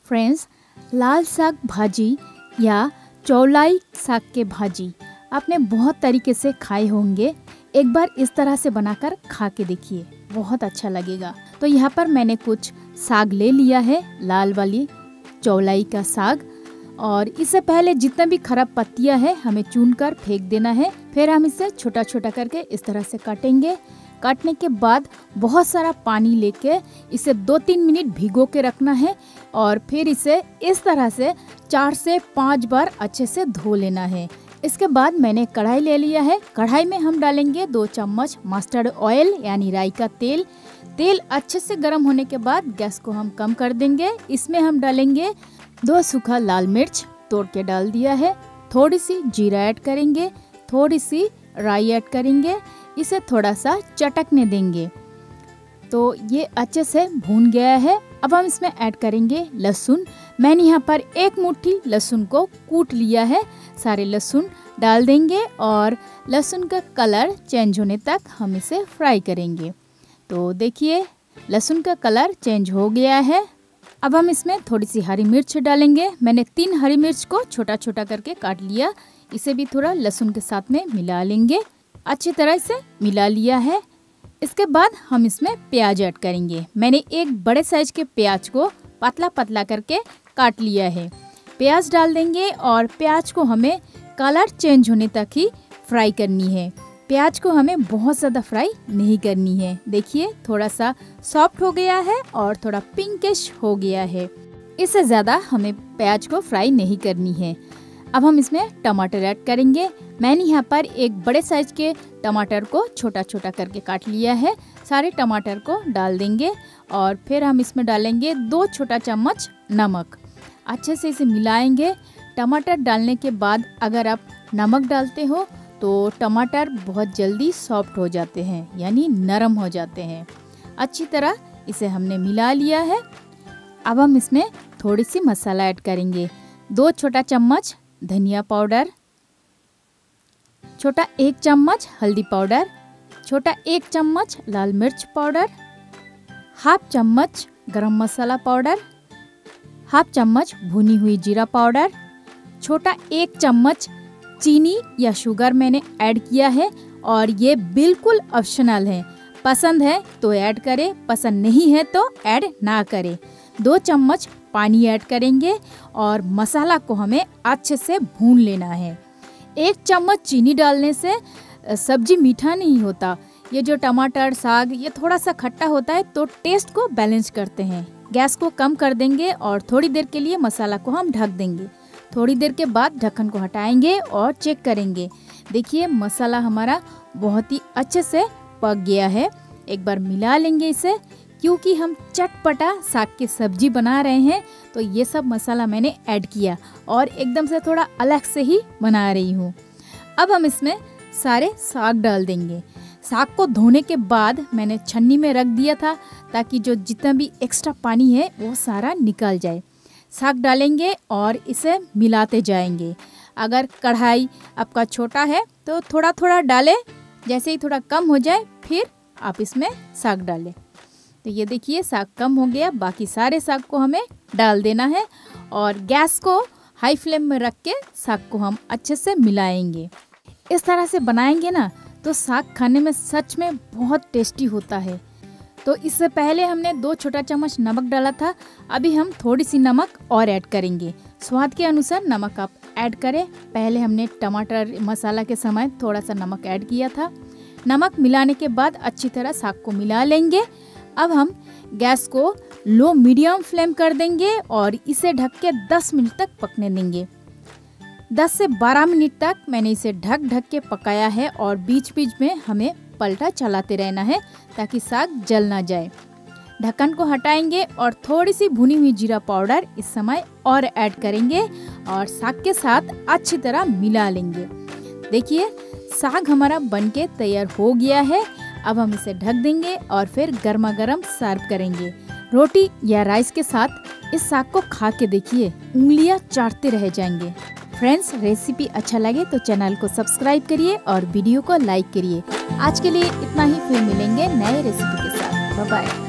Friends, लाल साग भाजी या चौलाई साग के भाजी आपने बहुत तरीके से खाए होंगे। एक बार इस तरह से बनाकर खा के देखिए, बहुत अच्छा लगेगा। तो यहाँ पर मैंने कुछ साग ले लिया है, लाल वाली चौलाई का साग। और इससे पहले जितना भी खराब पत्तियां है हमें चुनकर फेंक देना है। फिर हम इसे छोटा छोटा करके इस तरह से काटेंगे। काटने के बाद बहुत सारा पानी लेके इसे 2-3 मिनट भिगो के रखना है और फिर इसे इस तरह से 4 से 5 बार अच्छे से धो लेना है। इसके बाद मैंने कढ़ाई ले लिया है। कढ़ाई में हम डालेंगे 2 चम्मच मस्टर्ड ऑयल यानी राई का तेल। तेल अच्छे से गर्म होने के बाद गैस को हम कम कर देंगे। इसमें हम डालेंगे 2 सूखा लाल मिर्च तोड़ के डाल दिया है। थोड़ी सी जीरा ऐड करेंगे, थोड़ी सी राई ऐड करेंगे। इसे थोड़ा सा चटकने देंगे। तो ये अच्छे से भून गया है। अब हम इसमें ऐड करेंगे लहसुन। मैंने यहाँ पर 1 मुट्ठी लहसुन को कूट लिया है। सारे लहसुन डाल देंगे और लहसुन का कलर चेंज होने तक हम इसे फ्राई करेंगे। तो देखिए लहसुन का कलर चेंज हो गया है। अब हम इसमें थोड़ी सी हरी मिर्च डालेंगे। मैंने 3 हरी मिर्च को छोटा छोटा करके काट लिया। इसे भी थोड़ा लहसुन के साथ में मिला लेंगे। अच्छी तरह से मिला लिया है। इसके बाद हम इसमें प्याज ऐड करेंगे। मैंने एक बड़े साइज के प्याज को पतला पतला करके काट लिया है। प्याज डाल देंगे और प्याज को हमें कलर चेंज होने तक ही फ्राई करनी है। प्याज को हमें बहुत ज़्यादा फ्राई नहीं करनी है। देखिए थोड़ा सा सॉफ्ट हो गया है और थोड़ा पिंकिश हो गया है। इससे ज़्यादा हमें प्याज को फ्राई नहीं करनी है। अब हम इसमें टमाटर ऐड करेंगे। मैंने यहाँ पर एक बड़े साइज के टमाटर को छोटा छोटा करके काट लिया है। सारे टमाटर को डाल देंगे और फिर हम इसमें डालेंगे 2 छोटा चम्मच नमक। अच्छे से इसे मिलाएंगे। टमाटर डालने के बाद अगर आप नमक डालते हो तो टमाटर बहुत जल्दी सॉफ्ट हो जाते हैं, यानी नरम हो जाते हैं। अच्छी तरह इसे हमने मिला लिया है। अब हम इसमें थोड़ी सी मसाला ऐड करेंगे। 2 छोटा चम्मच धनिया पाउडर, छोटा 1 चम्मच हल्दी पाउडर, छोटा 1 चम्मच लाल मिर्च पाउडर, हाफ चम्मच गरम मसाला पाउडर, हाफ चम्मच भुनी हुई जीरा पाउडर, छोटा 1 चम्मच चीनी या शुगर मैंने ऐड किया है और ये बिल्कुल ऑप्शनल है। पसंद है तो ऐड करें, पसंद नहीं है तो ऐड ना करें। 2 चम्मच पानी ऐड करेंगे और मसाला को हमें अच्छे से भून लेना है। 1 चम्मच चीनी डालने से सब्जी मीठा नहीं होता। ये जो टमाटर साग ये थोड़ा सा खट्टा होता है तो टेस्ट को बैलेंस करते हैं। गैस को कम कर देंगे और थोड़ी देर के लिए मसाला को हम ढक देंगे। थोड़ी देर के बाद ढक्कन को हटाएंगे और चेक करेंगे। देखिए मसाला हमारा बहुत ही अच्छे से पक गया है। एक बार मिला लेंगे इसे, क्योंकि हम चटपटा साग की सब्जी बना रहे हैं तो ये सब मसाला मैंने ऐड किया और एकदम से थोड़ा अलग से ही बना रही हूँ। अब हम इसमें सारे साग डाल देंगे। साग को धोने के बाद मैंने छन्नी में रख दिया था ताकि जो जितना भी एक्स्ट्रा पानी है वो सारा निकल जाए। साग डालेंगे और इसे मिलाते जाएंगे। अगर कढ़ाई आपका छोटा है तो थोड़ा थोड़ा डालें, जैसे ही थोड़ा कम हो जाए फिर आप इसमें साग डालें। तो ये देखिए साग कम हो गया, बाकी सारे साग को हमें डाल देना है और गैस को हाई फ्लेम में रख के साग को हम अच्छे से मिलाएंगे। इस तरह से बनाएंगे ना तो साग खाने में सच में बहुत टेस्टी होता है। तो इससे पहले हमने 2 छोटा चम्मच नमक डाला था। अभी हम थोड़ी सी नमक और ऐड करेंगे। स्वाद के अनुसार नमक आप ऐड करें। पहले हमने टमाटर मसाला के समय थोड़ा सा नमक ऐड किया था। नमक मिलाने के बाद अच्छी तरह साग को मिला लेंगे। अब हम गैस को लो मीडियम फ्लेम कर देंगे और इसे ढक के 10 मिनट तक पकने देंगे। 10 से 12 मिनट तक मैंने इसे ढक के पकाया है और बीच बीच में हमें पलटा चलाते रहना है ताकि साग जल ना जाए। ढक्कन को हटाएंगे और थोड़ी सी भुनी हुई जीरा पाउडर इस समय और ऐड करेंगे और साग के साथ अच्छी तरह मिला लेंगे। देखिए साग हमारा बनके तैयार हो गया है। अब हम इसे ढक देंगे और फिर गर्मा गर्म सर्व करेंगे। रोटी या राइस के साथ इस साग को खा के देखिए, उंगलियां चाटते रह जाएंगे। फ्रेंड्स, रेसिपी अच्छा लगे तो चैनल को सब्सक्राइब करिए और वीडियो को लाइक करिए। आज के लिए इतना ही, फिर मिलेंगे नए रेसिपी के साथ। Bye bye.